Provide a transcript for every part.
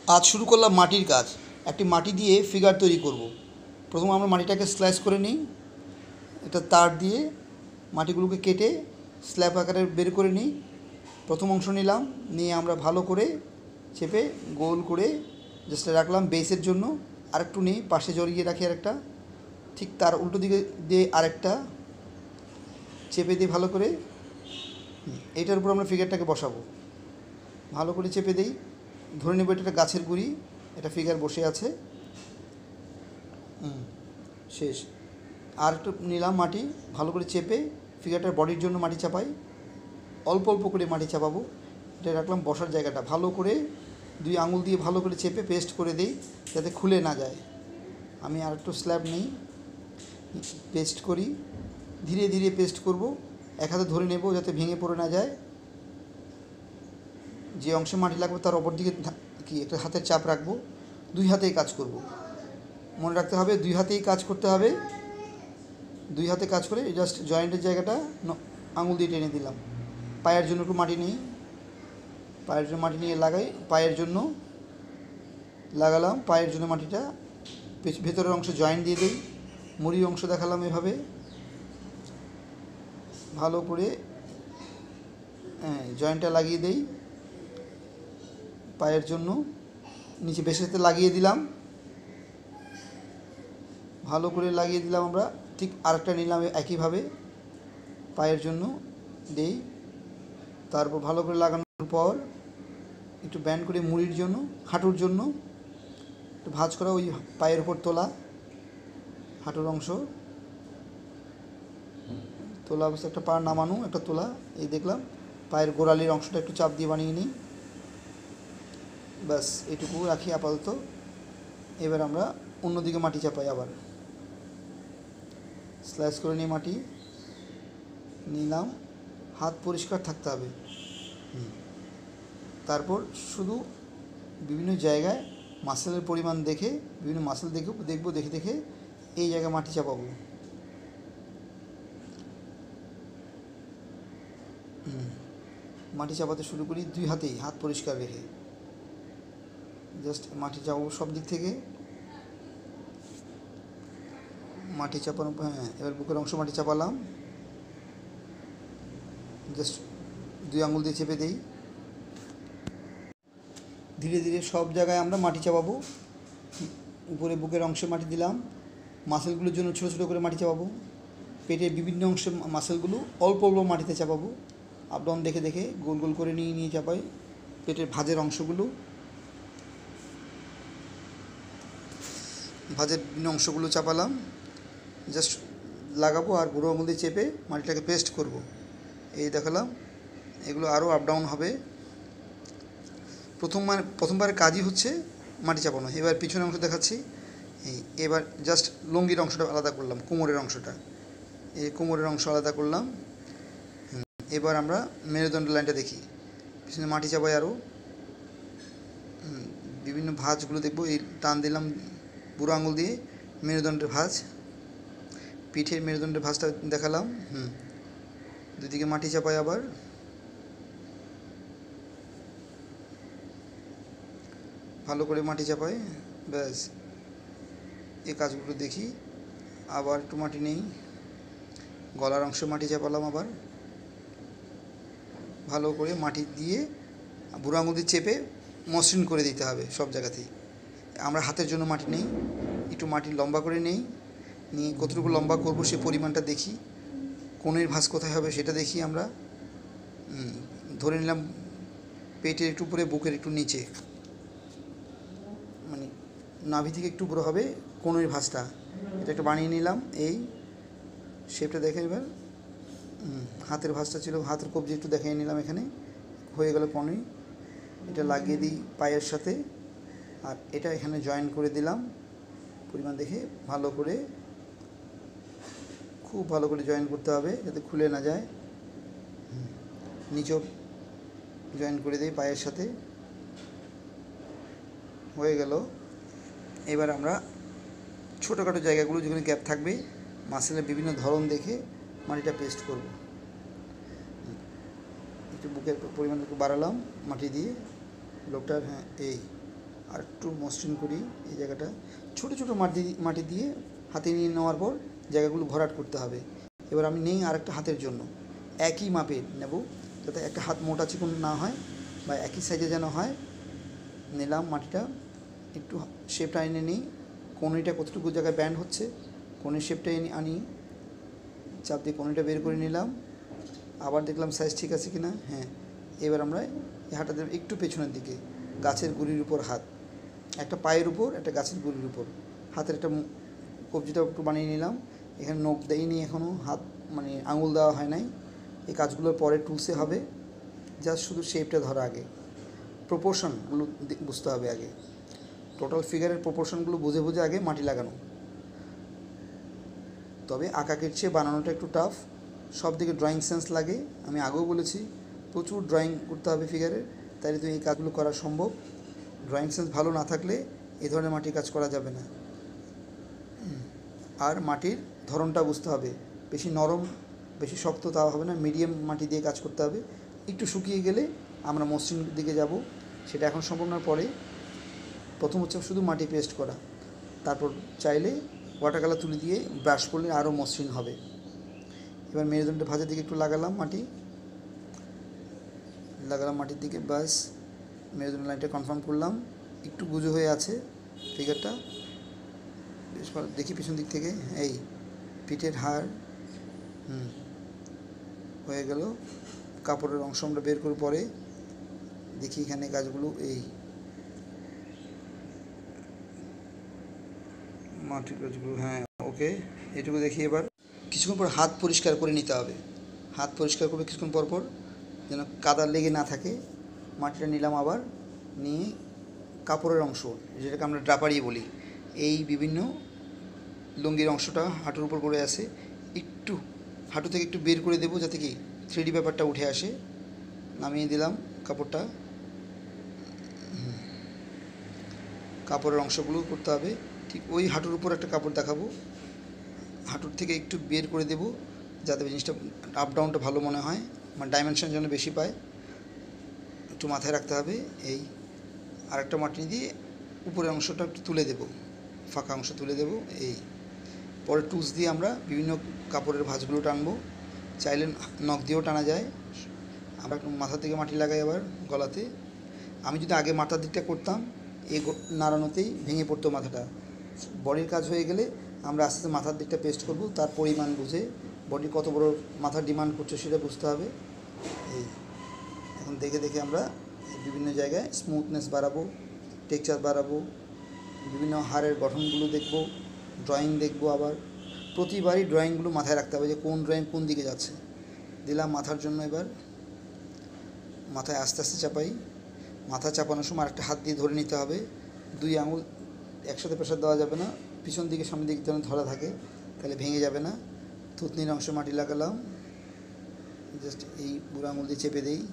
আজ শুরু করলাম মাটির কাজ। একটি মাটি দিয়ে ফিগার তৈরি করব। প্রথমে আমরা মাটিটাকে স্লাইস করে নিই। এটা তার দিয়ে মাটিগুলোকে কেটে স্ল্যাব আকারে বের করে নিই। প্রথম অংশ নিলাম, নিয়ে আমরা ভালো করে চেপে গোল করে জাস্ট রাখলাম বেসের জন্য। আরেকটু নিই, পাশে জড়িয়ে রাখি আরেকটা, ঠিক তার উল্টো দিকে দিয়ে আরেকটা চেপে দিয়ে ভালো করে এইটার উপর আমরা ফিগারটাকে বসাবো। ভালো করে চেপে দিই, ধরে নেব এটা গাছের গুঁড়ি, এটা ফিগার বসে আছে। শেষ। আর একটু নিলাম মাটি, ভালো করে চেপে ফিগারটার বডির জন্য মাটি চাপাই, অল্প অল্প করে মাটি চাপাবো। এটা রাখলাম বসার জায়গাটা, ভালো করে দুই আঙুল দিয়ে ভালো করে চেপে পেস্ট করে দিই যাতে খুলে না যায়। আমি আর একটু স্ল্যাব নিই, পেস্ট করি, ধীরে ধীরে পেস্ট করব, এক হাতে ধরে নেব যাতে ভেঙে পড়ে না যায়। যে অংশে মাটি লাগবে তার অপর দিকে কি একটা হাতের চাপ রাখবো, দুই হাতেই কাজ করব। মনে রাখতে হবে দুই হাতেই কাজ করতে হবে। দুই হাতে কাজ করে জাস্ট জয়েন্টের জায়গাটা আঙুল দিয়ে টেনে দিলাম। পায়ের জন্য একটু মাটি নিই, পায়ের জন্য মাটি নিয়ে লাগাই, পায়ের জন্য লাগালাম, পায়ের জন্য মাটিটা ভেতরের অংশ জয়েন্ট দিয়ে দিই। মুড়ির অংশ দেখালাম এভাবে ভালো করে জয়েন্টটা লাগিয়ে দেই। পায়ের জন্য নিচে বেশেতে লাগিয়ে দিলাম, ভালো করে লাগিয়ে দিলাম আমরা। ঠিক আরেকটা নিলাম একইভাবে পায়ের জন্য দেই। তারপর ভালো করে লাগানোর পর একটু ব্যান্ড করে মুড়ির জন্য, হাঁটুর জন্য একটু ভাঁজ করা, ওই পায়ের উপর তোলা হাঁটুর অংশ তোলা অবস্থা, একটা পা নামানো, একটা তোলা, এই দেখলাম। পায়ের গোড়ালির অংশটা একটু চাপ দিয়ে বানিয়ে নিই, ব্যাস এটুকু রাখি আপাতত। এবার আমরা অন্যদিকে মাটি চাপাই, আবার স্লাইস করে নিয়ে মাটি নিলাম। হাত পরিষ্কার থাকতে হবে। তারপর শুধু বিভিন্ন জায়গায় মাসেলের পরিমাণ দেখে, বিভিন্ন মাসেল দেখবো, দেখে দেখে এই জায়গায় মাটি চাপাবো। মাটি চাপাতে শুরু করি দুই হাতেই, হাত পরিষ্কার রেখে জাস্ট মাটি চাপাবো সব দিক থেকে। মাটি চাপানো, এবার বুকের অংশ মাটি চাপালাম, জাস্ট দুই আঙুল দিয়ে চেপে দিই। ধীরে ধীরে সব জায়গায় আমরা মাটি চাপাবো। উপরে বুকের অংশে মাটি দিলাম, মাসেলগুলোর জন্য ছোটো ছোটো করে মাটি চাপাবো। পেটের বিভিন্ন অংশে মাসেলগুলো অল্প অল্প মাটিতে চাপাবো, আপ ডাউন দেখে দেখে গোল গোল করে নিয়ে নিয়ে চাপাই। পেটের ভাঁজের অংশগুলো, ভাঁজের বিভিন্ন অংশগুলো চাপালাম, জাস্ট লাগাবো আর বুড়ো আঙুল দিয়ে চেপে মাটিটাকে পেস্ট করব। এই দেখালাম, এগুলো আরও আপ ডাউন হবে। প্রথমবারের কাজই হচ্ছে মাটি চাপানো। এবার পিছনের অংশ দেখাচ্ছি। এবার জাস্ট লুঙ্গির অংশটা আলাদা করলাম, কোমরের অংশটা, এই কোমরের অংশ আলাদা করলাম। এবার আমরা মেরুদণ্ড লাইনটা দেখি, পিছনে মাটি চাপাই আরও বিভিন্ন ভাঁজগুলো দেখবো। এই টান দিলাম বুড়ো আঙুল দিয়ে, মেরুদণ্ডের ভাঁজ, পিঠের মেরুদণ্ডের ভাঁজটা দেখালাম। দুদিকে মাটি চাপাই, আবার ভালো করে মাটি চাপাই, ব্যাস এই কাজগুলো দেখি। আবার একটু মাটি নেই, গলার অংশে মাটি চাপালাম, আবার ভালো করে মাটি দিয়ে বুড়ো আঙুল দিয়ে চেপে মসৃণ করে দিতে হবে সব জায়গাতেই। আমরা হাতের জন্য মাটি নেই, একটু মাটি লম্বা করে নেই, নিয়ে কতটুকু লম্বা করবো সে পরিমাণটা দেখি, কোণের ভাঁজ কোথায় হবে সেটা দেখি। আমরা ধরে নিলাম পেটের একটু উপরে, বুকের একটু নিচে, মানে নাভি থেকে একটু উপরে হবে কোণের ভাঁজটা, এটা একটু বানিয়ে নিলাম। এই শেপটা দেখে এবার হাতের ভাঁজটা ছিল, হাতের কবজি একটু দেখিয়ে নিলাম, এখানে হয়ে গেল কোণে। এটা লাগিয়ে দিই পায়ের সাথে, আর এটা এখানে জয়েন করে দিলাম পরিমাণ দেখে, ভালো করে, খুব ভালো করে জয়েন করতে হবে যাতে খুলে না যায়। নিচেও জয়েন করে দিই পায়ের সাথে, হয়ে গেল। এবার আমরা ছোটোখাটো জায়গাগুলো যেখানে গ্যাপ থাকবে মাসেলের বিভিন্ন ধরন দেখে মাটিটা পেস্ট করব। একটু বুকের পরিমাণ একটু বাড়ালাম মাটি দিয়ে লোকটার, এই আর একটু মসৃণ করি এই জায়গাটা। ছোটো ছোটো মাটি দিয়ে হাতে নিয়ে নেওয়ার পর জায়গাগুলো ভরাট করতে হবে। এবার আমি নেই আরেকটা হাতের জন্য, একই মাপে নেব, যাতে একটা হাত মোটা চিকন না হয় বা একই সাইজে যেন হয়। নিলাম মাটিটা, একটু শেপটা এনে নিই, কোণিটা কতটুকু জায়গায় ব্যান্ড হচ্ছে কোণের শেপটা আনি, চাপ দিয়ে কোণিটা বের করে নিলাম। আবার দেখলাম সাইজ ঠিক আছে কিনা, হ্যাঁ। এবার আমরা এই হাতটা দেব একটু পেছনের দিকে, গাছের গুড়ির উপর হাত, একটা পায়ের উপর একটা গাছের গুড়ির উপর হাতের একটা কবজিটা একটু বানিয়ে নিলাম। এখানে নখ দেয়নি এখনও, হাত মানে আঙুল দেওয়া হয় নাই। এই কাজগুলোর পরে টুলসে হবে, জাস্ট শুধু শেপটা ধরা আগে, প্রপোর্শনগুলো বুঝতে হবে আগে, টোটাল ফিগারের প্রপোর্শনগুলো বুঝে বুঝে আগে মাটি লাগানো। তবে আঁকাকের চেয়ে বানানোটা একটু টাফ, সব দিকে ড্রয়িং সেন্স লাগে। আমি আগেও বলেছি প্রচুর ড্রয়িং করতে হবে ফিগারের, তাইলে তো এই কাজগুলো করা সম্ভব। ড্রয়িং সেন্স ভালো না থাকলে এই ধরনের মাটির কাজ করা যাবে না। আর মাটির ধরনটা বুঝতে হবে, বেশি নরম বেশি শক্ত তাও হবে না, মিডিয়াম মাটি দিয়ে কাজ করতে হবে। একটু শুকিয়ে গেলে আমরা মসৃণ দিকে যাব, সেটা এখন সম্ভব না। পরে প্রথম হচ্ছে শুধু মাটি পেস্ট করা, তারপর চাইলে ওয়াটার কালার তুলি দিয়ে ব্রাশ করলে আরও মসৃণ হবে। এবার মেরুদণ্ডটা ভাঁজের দিকে একটু লাগালাম মাটির দিকে, বাস মেরুদণ্ড লাইনটা কনফার্ম করলাম। একটু গুজো হয়ে আছে ফিগারটা, বেশ ভালো দেখি পিছন দিক থেকে, এই পিঠের হাড় হয়ে গেল। কাপড়ের অংশ আমরা বের করে পরে দেখি এখানে কাজগুলো, এই মাটির কাজগুলো, হ্যাঁ ওকে, এটুকু দেখি। এবার কিছুক্ষণ পর হাত পরিষ্কার করে নিতে হবে, হাত পরিষ্কার করবে কিছুক্ষণ পর পর, যেন কাদা লেগে না থাকে। মাটিটা নিলাম, আবার নিয়ে কাপড়ের অংশ, যেটাকে আমরা ড্রাপারি বলি, এই বিভিন্ন লুঙ্গির অংশটা হাঁটুর উপর পড়ে আসে, একটু হাঁটু থেকে একটু বের করে দেবো যাতে কি 3D ব্যাপারটা উঠে আসে। নামিয়ে দিলাম কাপড়টা, কাপড়ের অংশগুলো করতে হবে। ঠিক ওই হাঁটুর উপর একটা কাপড় দেখাবো, হাঁটুর থেকে একটু বের করে দেব যাতে জিনিসটা আপ ডাউনটা ভালো মনে হয়, মানে ডাইমেনশন যেন বেশি পায়, একটু মাথায় রাখতে হবে। এই আরেকটা মাটি দিয়ে উপরের অংশটা একটু তুলে দেব, ফাঁকা অংশ তুলে দেব। এই পরে টুলস দিয়ে আমরা বিভিন্ন কাপড়ের ভাঁজগুলো টানবো, চাইলে নখ দিয়েও টানা যায়। আমরা একটু মাথার দিকে মাটি লাগাই, আবার গলাতে। আমি যদি আগে মাথার দিকটা করতাম, এই নাড়ানোতেই ভেঙে পড়তো মাথাটা। বডির কাজ হয়ে গেলে আমরা আস্তে আস্তে মাথার দিকটা পেস্ট করব, তার পরিমাণ বুঝে, বডি কত বড় মাথার ডিমান্ড করছে সেটা বুঝতে হবে। এই এখন দেখে দেখে আমরা বিভিন্ন জায়গায় স্মুথনেস বাড়াবো, টেক্সচার বাড়াবো, বিভিন্ন হাড়ের গঠনগুলো দেখব, ড্রয়িং দেখব। আবার প্রতিবারই ড্রয়িংগুলো মাথায় রাখতে হবে যে কোন ড্রয়িং কোন দিকে যাচ্ছে। দিলাম মাথার জন্য, এবার মাথায় আস্তে আস্তে চাপাই। মাথা চাপানোর সময় আরেকটা হাত দিয়ে ধরে নিতে হবে, 2 আঙুল একসাথে প্রেশার দেওয়া যাবে না, পিছন দিকে সামনের দিকে যেন ধরা থাকে, তাহলে ভেঙে যাবে না। থুতনির অংশে মাটি লাগালাম, জাস্ট এই বুড়ো আঙুল দিয়ে চেপে দিই।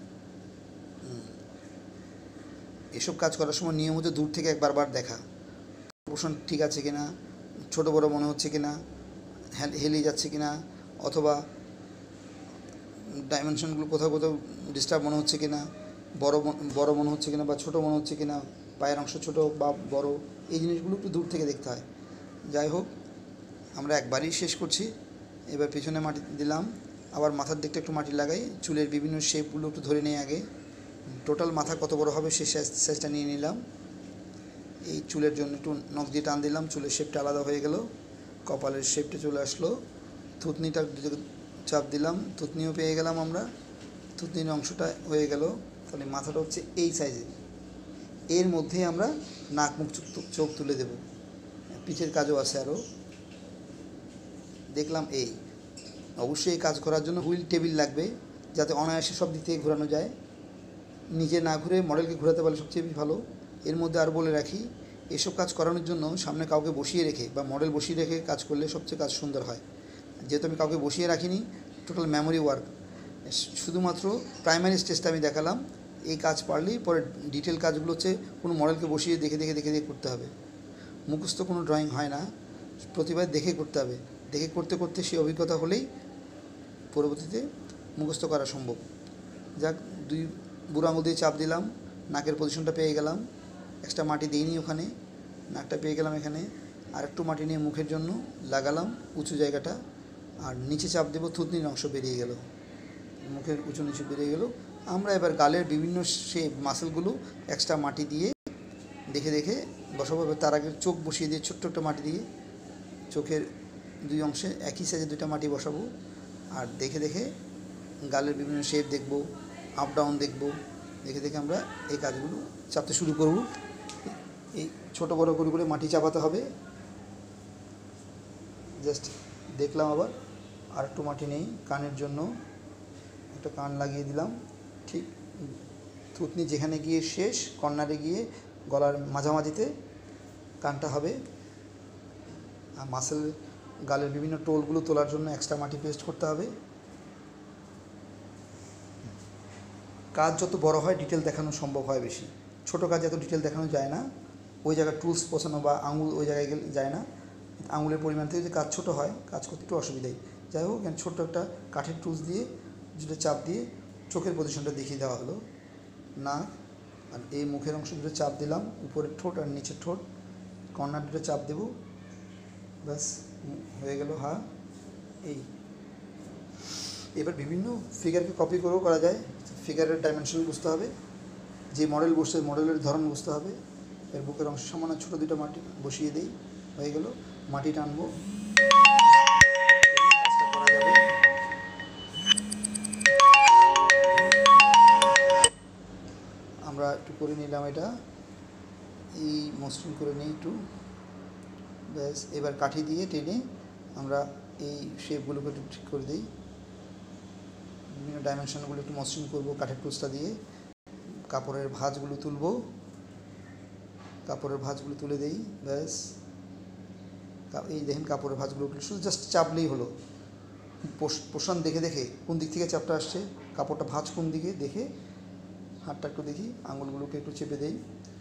এসব কাজ করার সময় নিয়ম হচ্ছে দূর থেকে একবার দেখা, প্রপোর্শন ঠিক আছে কিনা, ছোটো বড়ো মনে হচ্ছে কিনা, হেলে যাচ্ছে কিনা, অথবা ডাইমেনশনগুলো কোথাও কোথাও ডিস্টার্ব মনে হচ্ছে কিনা, বড় মনে হচ্ছে কিনা বা ছোটো মনে হচ্ছে কিনা, পায়ের অংশ ছোটো বা বড়, এই জিনিসগুলো একটু দূর থেকে দেখতে হয়। যাই হোক, আমরা একবারই শেষ করছি। এবার পেছনে মাটি দিলাম, আবার মাথার দিকটা একটু মাটি লাগাই, চুলের বিভিন্ন শেপগুলো একটু ধরে নিই আগে। টোটাল মাথা কত বড় হবে সেই সাইজটা নিয়ে নিলাম। এই চুলের জন্য একটু নখ দিয়ে টান দিলাম, চুলের শেপটা আলাদা হয়ে গেল, কপালের শেপটা চলে আসলো। থুতনিটা চাপ দিলাম, থুতনিও পেয়ে গেলাম আমরা, থুতনির অংশটা হয়ে গেল। তাহলে মাথাটা হচ্ছে এই সাইজের, এর মধ্যেই আমরা নাক মুখ চোখ তুলে দেব। পিঠের কাজও আছে আরও, দেখলাম। এই অবশ্যই এই কাজ করার জন্য হুইল টেবিল লাগবে, যাতে অনায়াসে সব দিক থেকে ঘোরানো যায়, নিজে না ঘুরে মডেলকে ঘোরাতে পারলে সবচেয়ে ভালো। এর মধ্যে আর বলে রাখি, এসব কাজ করানোর জন্য সামনে কাউকে বসিয়ে রেখে বা মডেল বসিয়ে রেখে কাজ করলে সবচেয়ে কাজ সুন্দর হয়। যেহেতু আমি কাউকে বসিয়ে রাখিনি, টোটাল মেমোরি ওয়ার্ক, শুধুমাত্র প্রাইমারি স্টেজটা আমি দেখালাম। এই কাজ পারলেই পরে ডিটেল কাজগুলো হচ্ছে কোনো মডেলকে বসিয়ে দেখে দেখে দেখে দেখে করতে হবে। মুখস্থ কোনো ড্রয়িং হয় না, প্রতিবার দেখে করতে হবে। দেখে করতে করতে সেই অভিজ্ঞতা হলেই পরবর্তীতে মুখস্থ করা সম্ভব। যাক, 2 বুড়ো আঙুল দিয়ে চাপ দিলাম, নাকের পজিশনটা পেয়ে গেলাম। এক্সট্রা মাটি দিইনি ওখানে, নাকটা পেয়ে গেলাম এখানে। আর একটু মাটি নিয়ে মুখের জন্য লাগালাম উঁচু জায়গাটা, আর নিচে চাপ দেবো, থুতনির অংশ বেরিয়ে গেল, মুখের উঁচু নিচু বেরিয়ে গেল। আমরা এবার গালের বিভিন্ন শেপ মাসেলগুলো এক্সট্রা মাটি দিয়ে দেখে দেখে বসাবো। তার আগে চোখ বসিয়ে দিয়ে ছোট্ট একটা মাটি দিয়ে চোখের দুই অংশে একই সাইজে দুইটা মাটি বসাবো, আর দেখে দেখে গালের বিভিন্ন শেপ দেখব, আপ ডাউন দেখব, দেখে দেখে আমরা এই কাজগুলো চাপতে শুরু করব। এই ছোট বড় করে মাটি চাপাতে হবে। জাস্ট দেখলাম, আবার আর একটু মাটি নেই, কানের জন্য একটা কান লাগিয়ে দিলাম। ঠিক থুতনি যেখানে গিয়ে শেষ, কর্নারে গিয়ে গলার মাঝামাঝিতে কানটা হবে। আর মাসেল গালের বিভিন্ন টোলগুলো তোলার জন্য এক্সট্রা মাটি পেস্ট করতে হবে। কাজ যত বড় হয় ডিটেল দেখানো সম্ভব হয় বেশি, ছোট কাজ এত ডিটেল দেখানো যায় না। ওই জায়গায় টুলস পছানো বা আঙুল ওই জায়গায় গেলে যায় না, আঙুলের পরিমাণ থেকে যদি কাজ ছোটো হয় কাজ করতে একটু অসুবিধাই। যাই হোক, ছোট্ট একটা কাঠের টুলস দিয়ে যেটা চাপ দিয়ে চোখের পজিশনটা দেখিয়ে দেওয়া হলো। নাক আর এই মুখের অংশ দুটো চাপ দিলাম, উপরের ঠোঁট আর নিচের ঠোঁট, কর্নার দুটো চাপ দেব, ব্যাস হয়ে গেল। হ্যাঁ, এই এবার বিভিন্ন ফিগারকে কপি করেও করা যায়। ফিগারের ডাইমেনশন বুঝতে হবে, যে মডেল বসছে মডেলের ধরন বুঝতে হবে। এর বুকের অংশ সামান্য ছোটো দুটো মাটি বসিয়ে দিই, হয়ে গেল। মাটি টানবো, কাজটা করা যাবে। আমরা একটু করে নিলাম এটা, এই মসৃণ করে নিই একটু, ব্যাস। এবার কাঠি দিয়ে টেনে আমরা এই শেপগুলোকে একটু ঠিক করে দিই, বিভিন্ন ডাইমেনশনগুলো একটু মসৃণ করবো কাঠের টুলসটা দিয়ে। কাপড়ের ভাঁজগুলো তুলবো, কাপড়ের ভাঁজগুলো তুলে দিই, ব্যাস। এই দেখেন কাপড়ের ভাঁজগুলো উঠলো, শুধু জাস্ট চাপলেই হলো। পোষণ দেখে দেখে কোন দিক থেকে চাপটা আসছে, কাপড়টা ভাঁজ কোন দিকে দেখে, হাতটা একটু দেখি, আঙুলগুলোকে একটু চেপে দেই।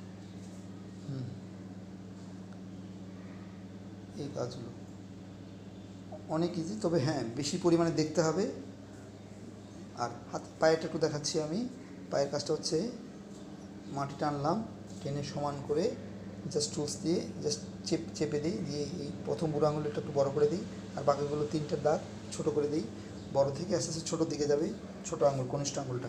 এই কাজগুলো অনেক ইজি, তবে হ্যাঁ বেশি পরিমাণে দেখতে হবে। আর হাত পায়েরটা একটু দেখাচ্ছি আমি। পায়ের কাজটা হচ্ছে মাটি টানলাম, টেনে সমান করে জাস্ট টুলস দিয়ে জাস্ট চেপে দিই, দিয়ে এই প্রথম বুড়ো আঙুলটা একটু বড় করে দিই, আর বাকিগুলো তিনটে দাগ ছোট করে দিই। বড় থেকে আস্তে আস্তে ছোটোর দিকে যাবে ছোটো আঙুল, কনিষ্ঠ আঙুলটা।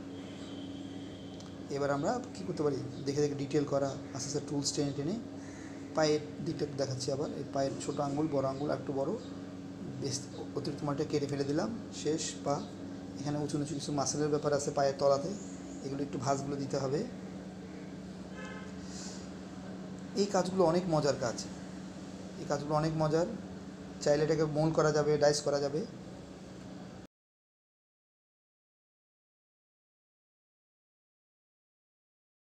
এবার আমরা কী করতে পারি দেখে দেখে ডিটেল করা, আস্তে আস্তে টুলস টেনে টেনে পায়ের দিকটা দেখাচ্ছি আবার। এই পায়ের ছোটো আঙুল, বড় আঙুল, একটু বড়, বেশ অতিরিক্ত মাটিটা কেটে ফেলে দিলাম। শেষ পা, এখানে উঁচু নিচু কিছু মাসেলের ব্যাপার আছে পায়ের তলাতে, এগুলো একটু ভাঁজগুলো দিতে হবে। এই কাজগুলো অনেক মজার কাজ, এই কাজগুলো অনেক মজার। চাইলে এটাকে মোল্ড করা যাবে, ডাইস করা যাবে।